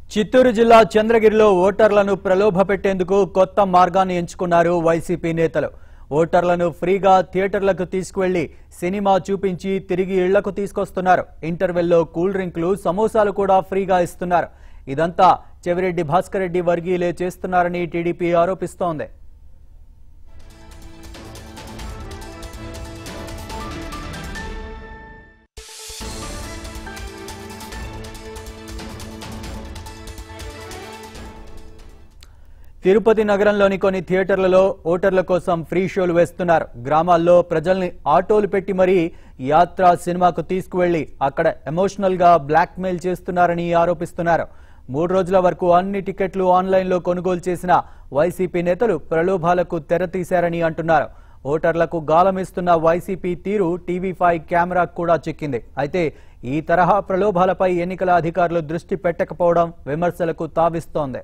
చిత్తూరు జిల్లా చంద్రగిరిలో ఓటర్లను ప్రలోభపెట్టేందుకు కొత్త మార్గాన్ని ఎంచుకున్నారు వైసీపీ నేతలు. ఓటర్లను ఫ్రీగా థియేటర్లకు తీసుకువెళ్లి సినిమా చూపించి తిరిగి ఇళ్లకు తీసుకొస్తున్నారు. ఇంటర్వెల్లో కూల్ డ్రింక్లు, సమోసాలు కూడా ఫ్రీగా ఇస్తున్నారు. ఇదంతా చెవిరెడ్డి భాస్కర్ రెడ్డి వర్గీయులే చేస్తున్నారని టీడీపీ ఆరోపిస్తోంది. తిరుపతి నగరంలోని కొన్ని థియేటర్లలో ఓటర్ల కోసం ఫ్రీ షోలు వేస్తున్నారు. గ్రామాల్లో ప్రజల్ని ఆటోలు పెట్టి మరీ యాత్ర సినిమాకు తీసుకువెళ్లి అక్కడ ఎమోషనల్ గా బ్లాక్ మెయిల్ చేస్తున్నారని ఆరోపిస్తున్నారు. 3 రోజుల వరకు అన్ని టికెట్లు ఆన్లైన్లో కొనుగోలు చేసిన వైసీపీ నేతలు ప్రలోభాలకు తెరతీశారని అంటున్నారు. ఓటర్లకు గాలమిస్తున్న వైసీపీ తీరు టీవీ5 కెమెరాకు కూడా చిక్కింది. అయితే ఈ తరహా ప్రలోభాలపై ఎన్నికల అధికారులు దృష్టి పెట్టకపోవడం విమర్శలకు తావిస్తోంది.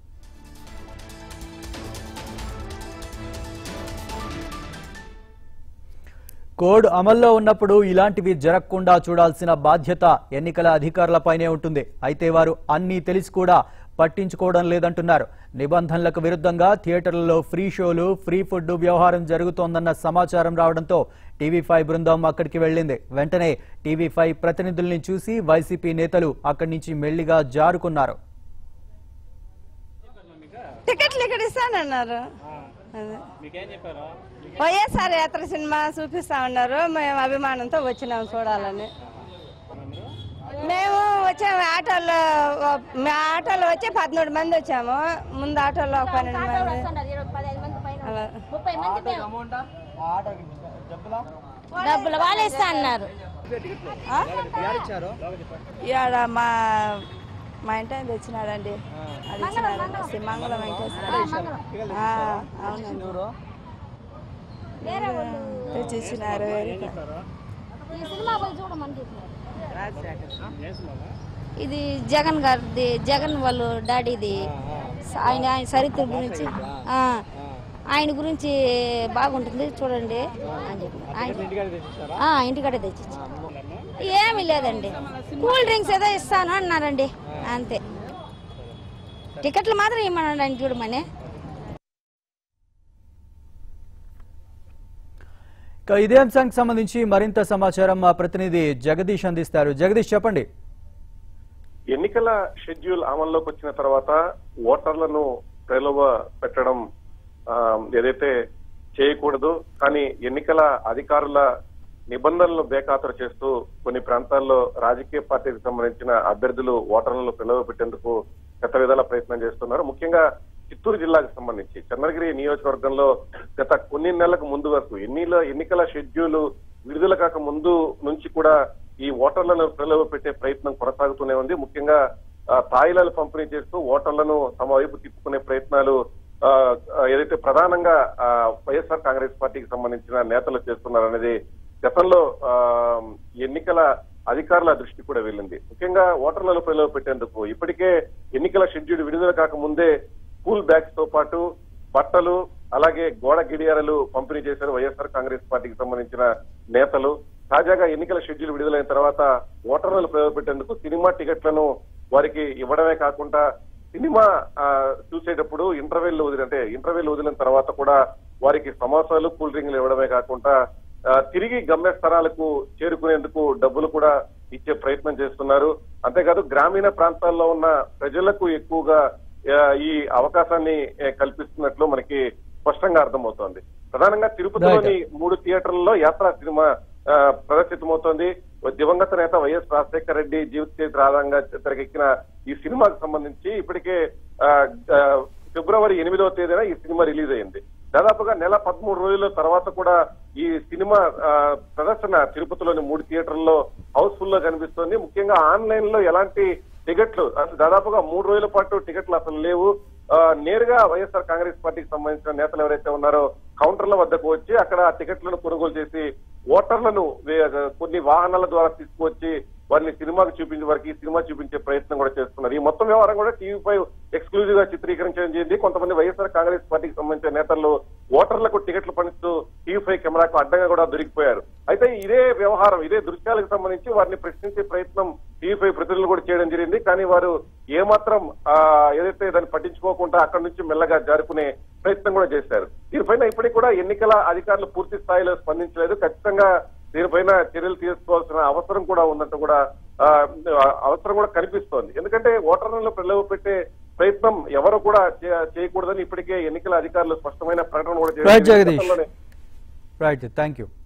కోడ్ అమల్లో ఉన్నప్పుడు ఇలాంటివి జరగకుండా చూడాల్సిన బాధ్యత ఎన్నికల అధికారులపైనే ఉంటుంది. అయితే వారు అన్నీ తెలిసి కూడా పట్టించుకోవడం లేదంటున్నారు. నిబంధనలకు విరుద్ధంగా థియేటర్లలో ఫ్రీ షోలు, ఫ్రీ ఫుడ్ వ్యవహారం జరుగుతోందన్న సమాచారం రావడంతో టీవీ5 బృందం అక్కడికి వెళ్లింది. వెంటనే టీవీ5 ప్రతినిధుల్ని చూసి వైసీపీ నేతలు అక్కడి నుంచి మెల్లిగా జారుకున్నారు. టికెట్లు ఇక్కడ ఇస్తానన్నారు. వైఎస్ఆర్ యాత్ర సినిమా చూపిస్తా ఉన్నారు. మేము అభిమానంతో వచ్చినాము చూడాలని. మేము వచ్చాము ఆటోలో వచ్చి 13 మంది వచ్చాము. ముందు ఆటోలో 12 మంది. డబ్బులు వాళ్ళు ఇస్తా అన్నారు. ఇవాడ మా ఇంటి ఆయన తెచ్చినాడండి. అది ఇచ్చినాడు మంగళం వెంకటేశ్వర. అవునండి, తెచ్చిచ్చినారు. ఇది జగన్ గారిది, జగన్ వాళ్ళు డాడీది. ఆయన చరిత్ర గురించి, ఆయన గురించి బాగుంటుంది చూడండి అని చెప్పి ఇంటికాడే తెచ్చి. ఏమీ లేదండి, కూల్ డ్రింక్స్ ఏదో ఇస్తాను అన్నారండి, అంతే. టికెట్లు మాత్రం ఇమ్మన్నాడు చూడమని. ఇదే అంశానికి సంబంధించి మరింత సమాచారం మా ప్రతినిధి జగదీష్ అందిస్తారు. జగదీష్, చెప్పండి. ఎన్నికల షెడ్యూల్ అమల్లోకి వచ్చిన తర్వాత ఓటర్లను ప్రలోభ పెట్టడం ఏదైతే చేయకూడదు, కానీ ఎన్నికల అధికారుల నిబంధనలను బేఖాతరు చేస్తూ కొన్ని ప్రాంతాల్లో రాజకీయ పార్టీకి సంబంధించిన అభ్యర్థులు ఓటర్లను ప్రలోభ పెట్టేందుకు గత విధాల ప్రయత్నం చేస్తున్నారు. ముఖ్యంగా చిత్తూరు జిల్లాకు సంబంధించి చంద్రగిరి నియోజకవర్గంలో గత కొన్ని నెలలకు ముందు వరకు ఎన్నికల షెడ్యూల్ విడుదల కాక ముందు నుంచి కూడా ఈ ఓటర్లను ప్రలోభ పెట్టే ప్రయత్నం కొనసాగుతూనే ఉంది. ముఖ్యంగా తాయిలాలు పంపిణీ చేస్తూ ఓటర్లను తమ వైపు తిప్పుకునే ప్రయత్నాలు ఏదైతే ప్రధానంగా వైఎస్ఆర్ కాంగ్రెస్ పార్టీకి సంబంధించిన నేతలు చేస్తున్నారనేది గతంలో ఎన్నికల అధికారుల దృష్టి కూడా వెళ్ళింది. ముఖ్యంగా ఓటర్లను ప్రలోభ పెట్టేందుకు ఇప్పటికే ఎన్నికల షెడ్యూల్ విడుదల కాకముందే స్కూల్ బ్యాగ్స్ తో పాటు బట్టలు, అలాగే గోడ గిడియారలు పంపిణీ చేశారు వైఎస్ఆర్ కాంగ్రెస్ పార్టీకి సంబంధించిన నేతలు. తాజాగా ఎన్నికల షెడ్యూల్ విడుదలైన తర్వాత ఓటర్లను ప్రవేశపెట్టేందుకు సినిమా టికెట్లను వారికి ఇవ్వడమే కాకుండా సినిమా చూసేటప్పుడు ఇంటర్వెల్ వదిలిన తర్వాత కూడా వారికి సమోసాలు, కూల్ డ్రింక్లు ఇవ్వడమే కాకుండా తిరిగి గమ్యస్థానాలకు చేరుకునేందుకు డబ్బులు కూడా ఇచ్చే ప్రయత్నం చేస్తున్నారు. అంతేకాదు గ్రామీణ ప్రాంతాల్లో ఉన్న ప్రజలకు ఎక్కువగా ఈ అవకాశాన్ని కల్పిస్తున్నట్లు మనకి స్పష్టంగా అర్థమవుతోంది. ప్రధానంగా తిరుపతిలోని 3 థియేటర్లలో యాత్రా సినిమా ప్రదర్శితమవుతోంది. దివంగత నేత వైఎస్ రాజశేఖర రెడ్డి జీవిత చరిత్ర ఆధారంగా తెరకెక్కిన ఈ సినిమాకు సంబంధించి ఇప్పటికే ఫిబ్రవరి 8వ తేదీన ఈ సినిమా రిలీజ్ అయింది. దాదాపుగా నెల 13 రోజుల తర్వాత కూడా ఈ సినిమా ప్రదర్శన తిరుపతిలోని 3 థియేటర్లలో హౌస్ఫుల్ లో కనిపిస్తోంది. ముఖ్యంగా ఆన్లైన్ లో ఎలాంటి టికెట్లు, దాదాపుగా 3 రోజుల పాటు టికెట్లు అసలు లేవు. నేరుగా వైఎస్ఆర్ కాంగ్రెస్ పార్టీకి సంబంధించిన నేతలు ఎవరైతే ఉన్నారో కౌంటర్ల వద్దకు వచ్చి అక్కడ టికెట్లను కొనుగోలు చేసి ఓటర్లను కొన్ని వాహనాల ద్వారా తీసుకువచ్చి వారిని సినిమాకు చూపించే వారికి ఈ సినిమా చూపించే ప్రయత్నం కూడా చేస్తున్నారు. ఈ మొత్తం వ్యవహారం కూడా టీవీ5 ఎక్స్క్లూజివ్ గా చిత్రీకరించడం జరిగింది. కొంతమంది వైఎస్ఆర్ కాంగ్రెస్ పార్టీకి సంబంధించిన నేతలు ఓటర్లకు టికెట్లు పంచుతూ టీవీ5 కెమెరాకు అడ్డంగా కూడా దొరికిపోయారు. అయితే ఇదే వ్యవహారం ఇదే దృశ్యాలకు సంబంధించి వారిని ప్రశ్నించే ప్రయత్నం టీవీ5 ప్రతినిధులు కూడా చేయడం జరిగింది. కానీ వారు ఏమాత్రం ఏదైతే దాన్ని పట్టించుకోకుండా అక్కడి నుంచి మెల్లగా జారుకునే ప్రయత్నం కూడా చేశారు. దీనిపైన ఇప్పటికి కూడా ఎన్నికల అధికారులు పూర్తి స్థాయిలో స్పందించలేదు. ఖచ్చితంగా దీనిపైన చర్యలు తీసుకోవాల్సిన అవసరం కూడా ఉన్నట్టు కూడా అవసరం కూడా కనిపిస్తోంది. ఎందుకంటే ఓటర్లను ప్రలోభ పెట్టే ప్రయత్నం ఎవరు కూడా చేయకూడదని ఇప్పటికే ఎన్నికల అధికారులు స్పష్టమైన ప్రకటన కూడా చేశారు. Right, thank you.